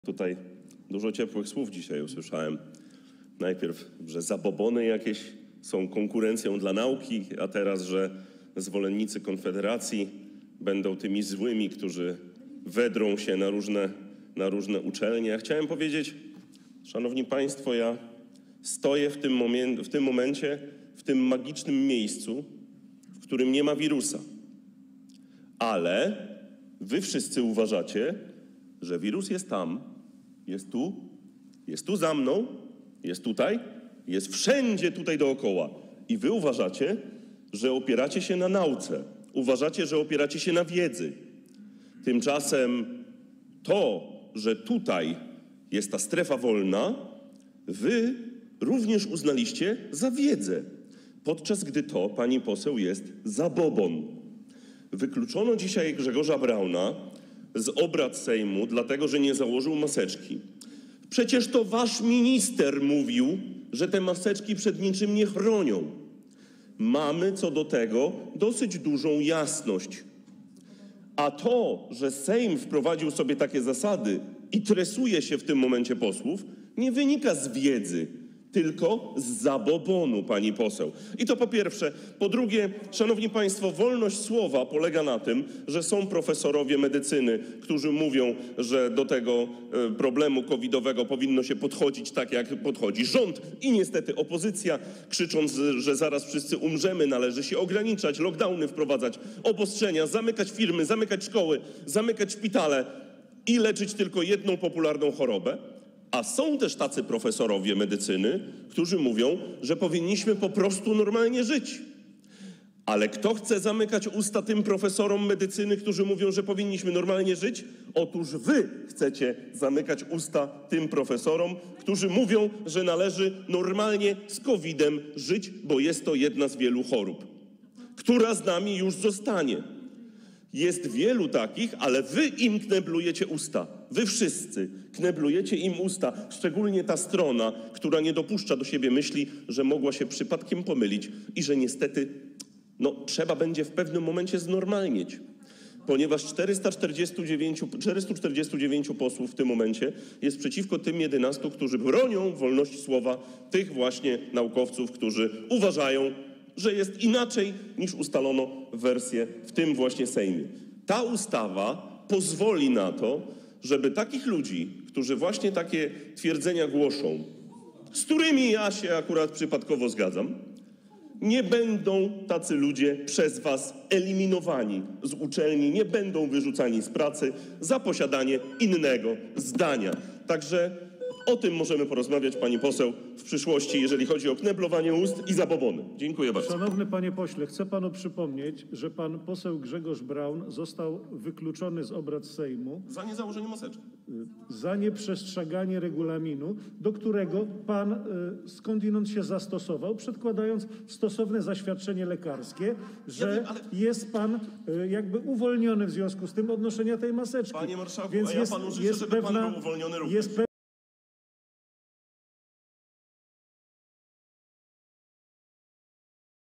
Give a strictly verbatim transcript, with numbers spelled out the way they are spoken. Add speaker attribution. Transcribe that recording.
Speaker 1: Tutaj dużo ciepłych słów dzisiaj usłyszałem. Najpierw, że zabobony jakieś są konkurencją dla nauki, a teraz, że zwolennicy Konfederacji będą tymi złymi, którzy wedrą się na różne, na różne uczelnie. Ja chciałem powiedzieć, szanowni państwo, ja stoję w tym, moment, w tym momencie, w tym magicznym miejscu, w którym nie ma wirusa. Ale wy wszyscy uważacie, że wirus jest tam, jest tu, jest tu za mną, jest tutaj, jest wszędzie tutaj dookoła. I wy uważacie, że opieracie się na nauce. Uważacie, że opieracie się na wiedzy. Tymczasem to, że tutaj jest ta strefa wolna, wy również uznaliście za wiedzę. Podczas gdy to, pani poseł, jest zabobon. Wykluczono dzisiaj Grzegorza Brauna z obrad Sejmu, dlatego że nie założył maseczki. Przecież to wasz minister mówił, że te maseczki przed niczym nie chronią. Mamy co do tego dosyć dużą jasność. A to, że Sejm wprowadził sobie takie zasady i tresuje się w tym momencie posłów, nie wynika z wiedzy, tylko z zabobonu, pani poseł. I to po pierwsze. Po drugie, szanowni państwo, wolność słowa polega na tym, że są profesorowie medycyny, którzy mówią, że do tego problemu covidowego powinno się podchodzić tak, jak podchodzi rząd i niestety opozycja, krzycząc, że zaraz wszyscy umrzemy, należy się ograniczać, lockdowny wprowadzać, obostrzenia, zamykać firmy, zamykać szkoły, zamykać szpitale i leczyć tylko jedną popularną chorobę. A są też tacy profesorowie medycyny, którzy mówią, że powinniśmy po prostu normalnie żyć. Ale kto chce zamykać usta tym profesorom medycyny, którzy mówią, że powinniśmy normalnie żyć? Otóż wy chcecie zamykać usta tym profesorom, którzy mówią, że należy normalnie z kowidem żyć, bo jest to jedna z wielu chorób, która z nami już zostanie. Jest wielu takich, ale wy im kneblujecie usta. Wy wszyscy kneblujecie im usta, szczególnie ta strona, która nie dopuszcza do siebie myśli, że mogła się przypadkiem pomylić i że niestety no, trzeba będzie w pewnym momencie znormalnieć. Ponieważ czterysta czterdzieści dziewięć, czterysta czterdzieści dziewięć posłów w tym momencie jest przeciwko tym jedenastu, którzy bronią wolności słowa, tych właśnie naukowców, którzy uważają, że jest inaczej niż ustalono wersję w tym właśnie Sejmie. Ta ustawa pozwoli na to, żeby takich ludzi, którzy właśnie takie twierdzenia głoszą, z którymi ja się akurat przypadkowo zgadzam, nie będą tacy ludzie przez was eliminowani z uczelni, nie będą wyrzucani z pracy za posiadanie innego zdania. Także o tym możemy porozmawiać, pani poseł, w przyszłości, jeżeli chodzi o kneblowanie ust i zabobony. Dziękuję bardzo.
Speaker 2: Szanowny panie pośle, chcę panu przypomnieć, że pan poseł Grzegorz Braun został wykluczony z obrad Sejmu
Speaker 1: Za niezałożenie maseczki.
Speaker 2: za nieprzestrzeganie regulaminu, do którego pan y, skądinąd się zastosował, przedkładając stosowne zaświadczenie lekarskie, że
Speaker 1: Ja wiem, ale...
Speaker 2: jest pan y, jakby uwolniony w związku z tym od noszenia tej maseczki.
Speaker 1: Panie marszałku,
Speaker 2: Więc
Speaker 1: a ja
Speaker 2: jest,
Speaker 1: panu życzę,
Speaker 2: jest
Speaker 1: żeby
Speaker 2: pewna,
Speaker 1: pan był uwolniony również.
Speaker 2: jest